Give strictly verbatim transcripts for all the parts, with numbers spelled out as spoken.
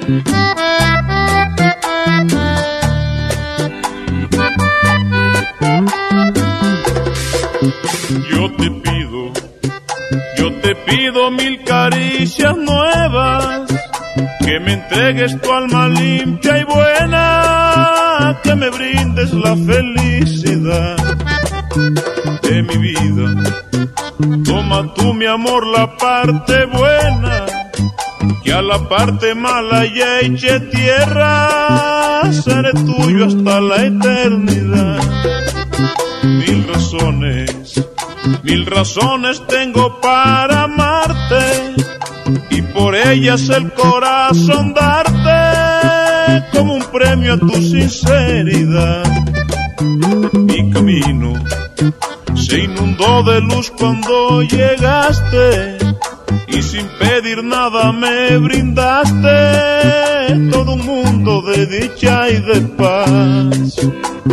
Yo te pido, yo te pido mil caricias nuevas, que me entregues tu alma limpia y buena, que me brindes la felicidad de mi vida. Toma tú, mi amor, la parte buena, que a la parte mala ya eche tierra. Seré tuyo hasta la eternidad. Mil razones, mil razones tengo para amarte, y por ellas el corazón darte como un premio a tu sinceridad. Mi camino se inundó de luz cuando llegaste, y sin pedir nada me brindaste todo un mundo de dicha y de paz.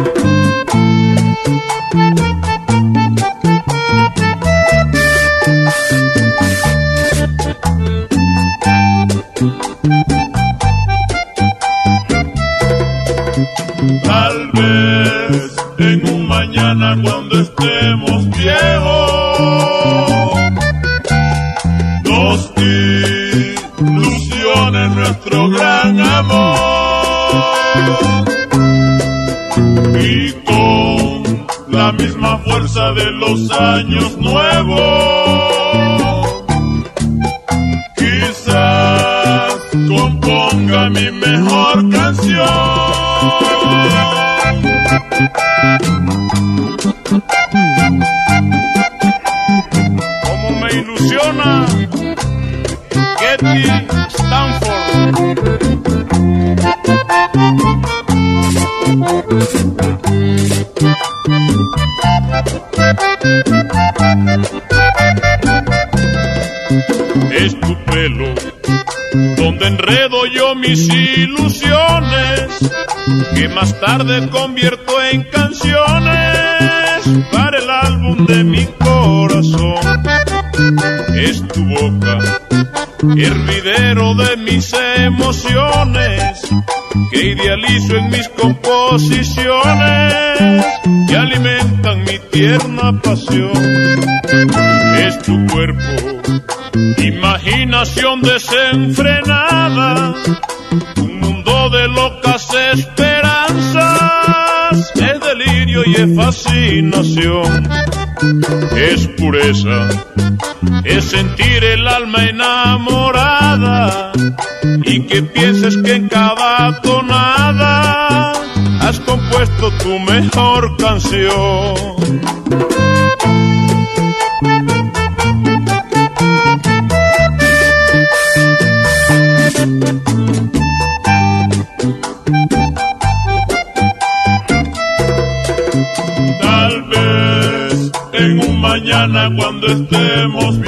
Tal vez en un mañana cuando estemos viejos nos ilusione nuestro gran amor, y con la misma fuerza de los años nuevos quizás componga mi mejor canción. Como me ilusiona Getty Stanford. Es tu pelo donde enredo yo mis ilusiones, que más tarde convierto en canciones para el álbum de mi corazón. Es tu boca, hervidero de mis emociones, que idealizo en mis composiciones, que alimentan mi tierna pasión. Es tu cuerpo, imaginación desenfrenada, un mundo de locas esperanzas, es delirio y es fascinación. Es pureza, es sentir el alma enamorada, y que pienses que en cada tonada has compuesto tu mejor canción. Tal vez en un mañana cuando estemos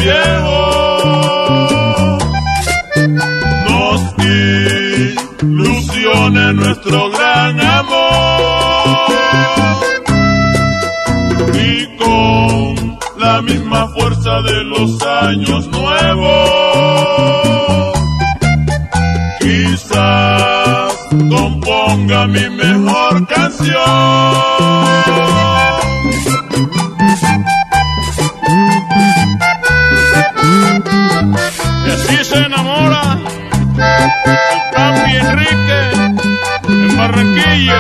viejos nos ilusione nuestro gran amor, y con la misma fuerza de los años nuevos quizás componga mi mejor canción. Y así se enamora el papi Enrique en Barranquilla.